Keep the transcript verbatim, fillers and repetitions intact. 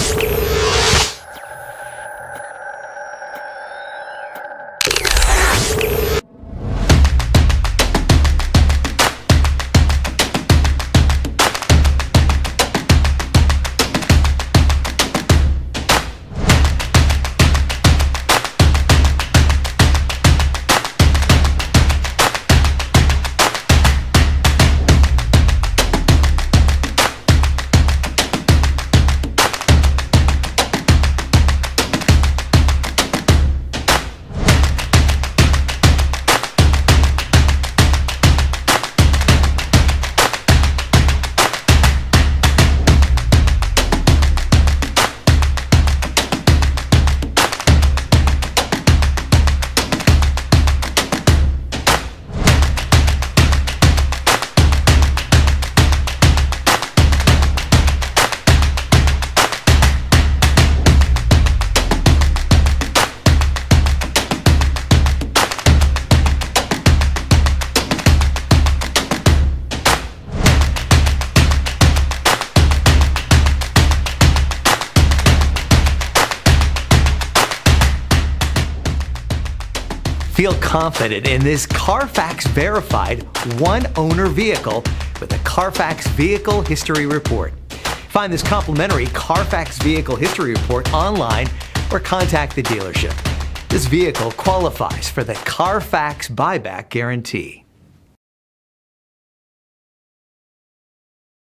Feel confident in this Carfax verified one-owner vehicle with the Carfax Vehicle History Report. Find this complimentary Carfax Vehicle History Report online or contact the dealership. This vehicle qualifies for the Carfax Buyback Guarantee.